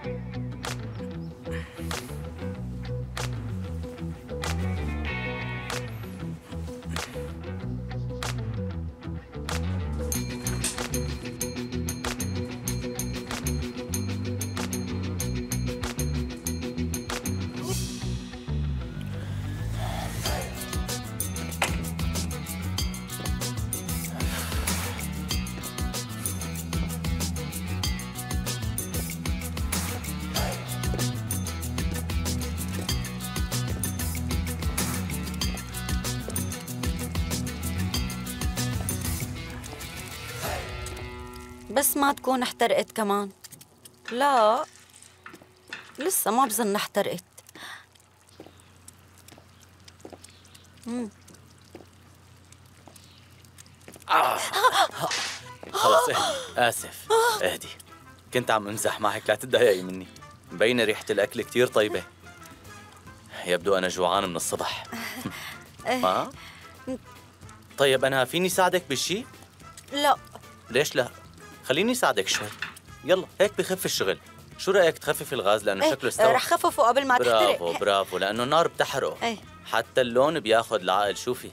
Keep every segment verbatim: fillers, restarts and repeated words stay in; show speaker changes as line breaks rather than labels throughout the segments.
بس ما تكون احترقت كمان. لا لسه ما بظن احترقت. مم.
آه. خلص اهدي، آسف اهدي، كنت عم امزح معك لا تتضايقي مني. مبينة ريحة الأكل كتير طيبة. يبدو أنا جوعان من الصبح. ما؟ طيب أنا فيني ساعدك بشي؟
لا.
ليش لا؟ خليني ساعدك شوي. يلا هيك بخف الشغل. شو رأيك تخفف الغاز لأنه
ايه
شكله استوى؟
رح خففه قبل ما تحترق.
برافو برافو، لأنه النار بتحرقه.
ايه
حتى اللون بياخد العقل. شوفي.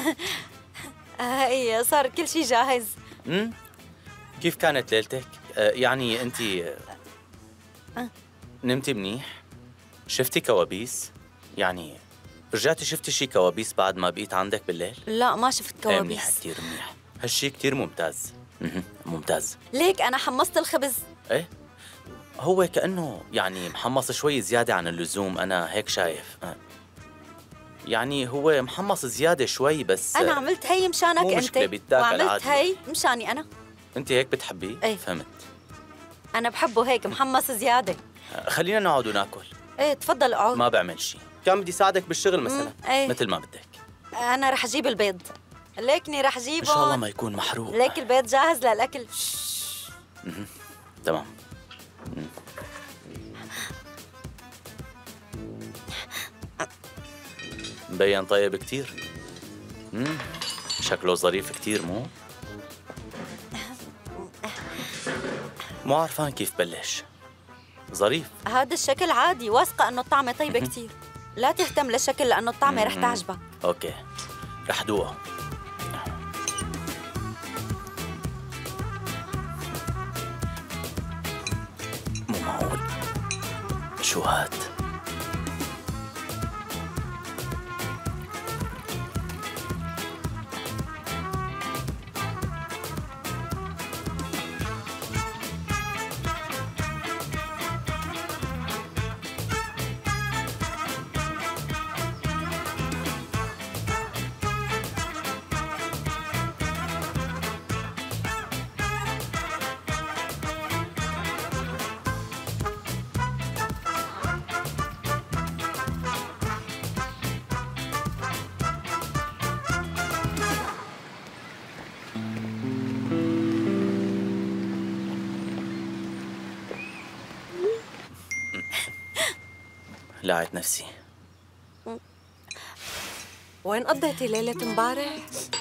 ايه صار كل شيء جاهز.
امم كيف كانت ليلتك؟ آه يعني أنت
أه.
نمتي منيح؟ شفتي كوابيس؟ يعني رجعتي شفتي شي كوابيس بعد ما بقيت عندك بالليل؟
لا ما شفت
ايه
كوابيس.
منيح، كتير منيح، هالشي كتير ممتاز. مه. ممتاز.
ليك أنا حمصت الخبز.
ايه هو كأنه يعني محمص شوي زيادة عن اللزوم، أنا هيك شايف. أه. يعني هو محمص زيادة شوي بس
أنا عملت هي مشانك
مو
أنت،
مشكلة بيتاكل
وعملت
عادي.
هي مشاني أنا.
أنت هيك بتحبيه؟
ايه
فهمت.
أنا بحبه هيك محمص زيادة.
أه خلينا نقعد وناكل.
ايه تفضل اقعد.
ما بعمل شي، كان بدي ساعدك بالشغل مثلا.
ايه.
مثل ما بدك.
أنا رح أجيب البيض. ليكني رح أجيبه.
إن شاء الله ما يكون محروق.
ليك البيض جاهز للأكل.
مه. تمام. مه. مبين طيب كتير. مم. شكله ظريف كتير مو؟ مو عارفان كيف بلش. ظريف.
هذا الشكل عادي، واثقة إنه الطعمة طيبة كتير. لا تهتم للشكل لأنه الطعمة رح تعجبك.
أوكي رح دوقه. مو معقول. شو هاد؟ لعت نفسي.
وين قضيتي ليلة امبارح؟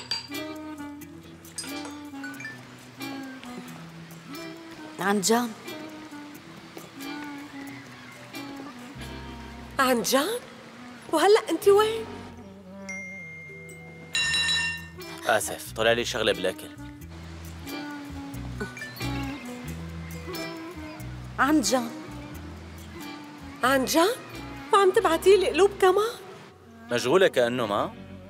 عند جان.
عند جان؟ وهلأ أنت وين؟
آسف طلع لي شغلة بالأكل.
عند جان.
عند جان؟ وعم تبعتي لي قلوب كمان؟
مشغولة كأنه ما؟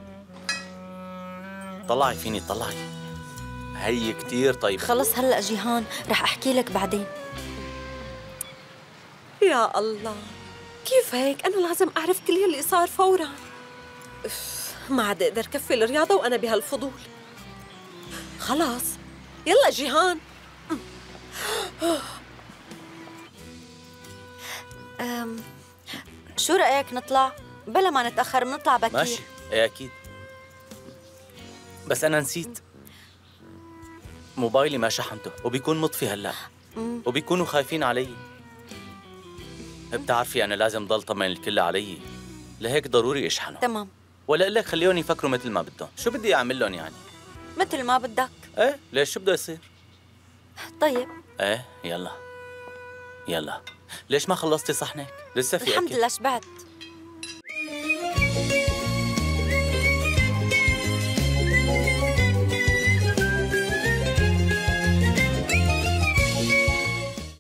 طلعي فيني طلعي، هي كتير طيبة.
خلص هلأ جيهان، رح أحكي لك بعدين.
يا الله كيف هيك؟ أنا لازم أعرف كل يلي صار فوراً. ما عاد أقدر كفي الرياضة وأنا بهالفضول. خلاص يلا جيهان.
أم شو رأيك نطلع؟ بلا ما نتأخر بنطلع بكير.
ماشي ايه أكيد، بس أنا نسيت موبايلي ما شحنته وبيكون مطفي هلا، وبيكونوا خايفين علي. بتعرفي أنا لازم ضل طمن الكل علي، لهيك ضروري أشحنه.
تمام.
ولا أقول لك خليهم يفكروا مثل ما بدهم. شو بدي أعمل لهم يعني؟
مثل ما بدك.
إيه ليش شو بده يصير؟
طيب
إيه يلا يلا. ليش ما خلصتي صحنك؟ لسه في
الحمد
أكل؟
لله شبعت.